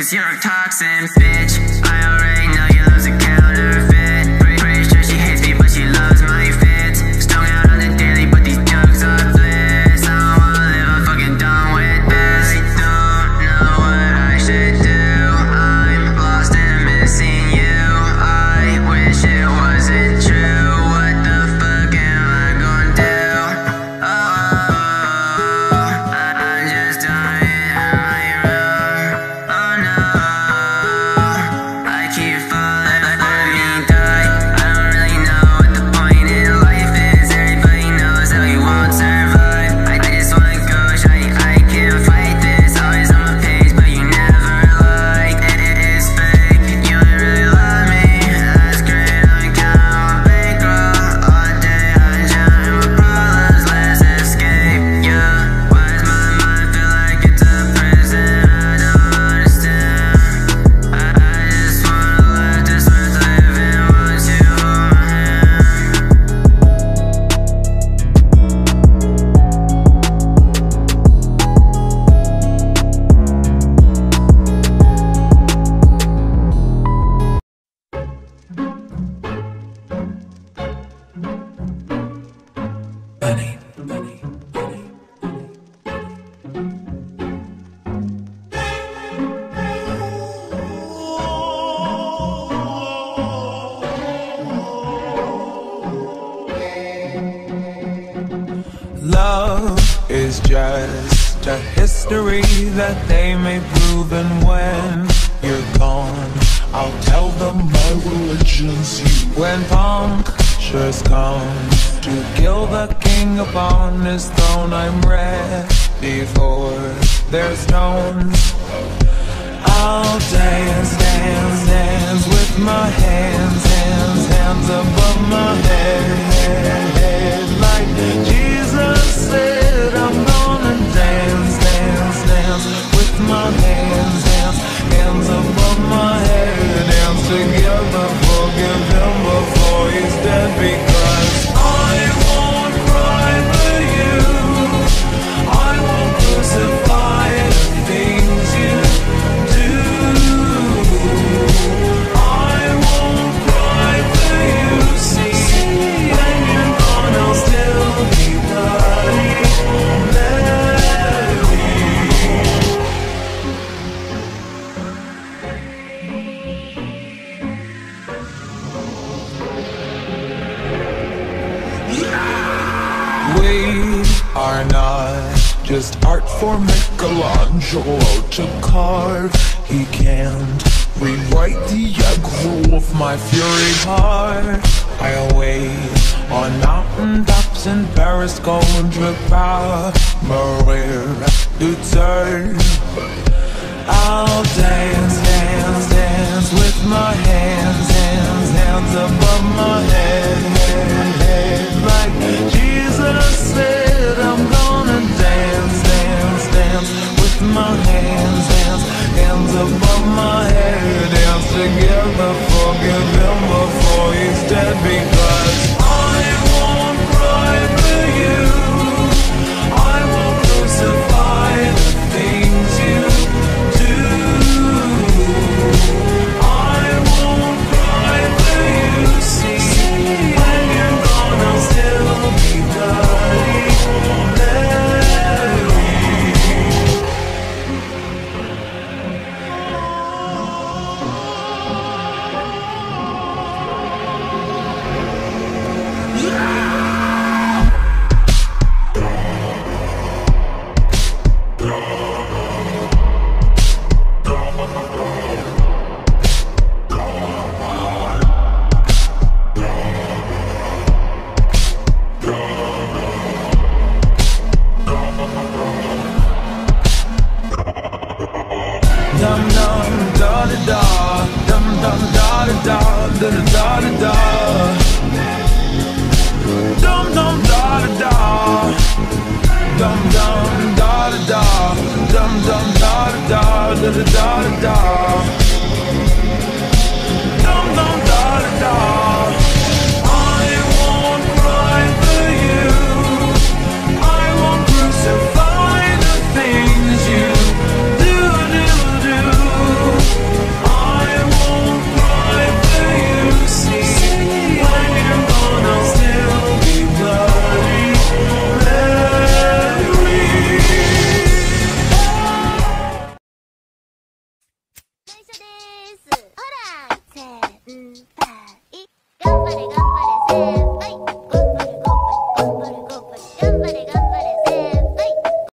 cause you're a toxin, bitch. I already know you love's a counterfeit. Pretty sure she hates me, but she loves my fits. Stoned out on the daily, but these drugs are bliss. I don't wanna live, I'm fucking done with this. I don't know what I should do. I'm lost and missing you. I wish it wasn't true. What the fuck am I gonna do? I'm just dying in my room. Oh no, I keep falling, let me die. I don't really know what the point in life is. Everybody knows that we won't survive. I just wanna go, shawty, I can't fight this. Always on my page, but you never like. It is fake, you ain't really love me. That's great, I'm counting on bankroll. All day I'm drowning with problems, let's escape. Yeah, why does my mind feel like it's a prison? I don't understand. I just wanna let this worth living once you hold my hand. Bunny. Love is just a history that they may prove, and when you're gone, I'll tell them my religion's you. When punctures come to kill the king upon his throne, I'm ready for their stones. I'll dance, dance, dance with my hands, hands, hands above my head, like Jesus said. I'm gonna dance, dance, dance with my hands, hands, hands above my head. Dance together, forgive him before he's dead, because I won't cry for you. I won't crucify the things you do. I won't cry for you. See, when you're gone, I'll still be bloody Mary. We are not just art for Michelangelo to carve. He can't rewrite the aggro of my fury heart. I await on mountaintops in Paris, going to Maria to turn. I'll dance, dance, dance with my hands, hands, hands above my head, like Jesus said. I'm gonna dance, dance, dance with my hands, hands, hands above my head. Dance together, forgive him before he's dead, because I won't cry for you. I won't crucify the things you do. I won't cry for you. See, when you're gone, I'll still be bloody Mary. Dum dum da da da, dum dum da da da, da da da da da. Dum dum da da da, dum dum da da da, dum dum da da da, da da da da. Dum dum da da da. I won't cry for you. I won't crucify the things you do. did.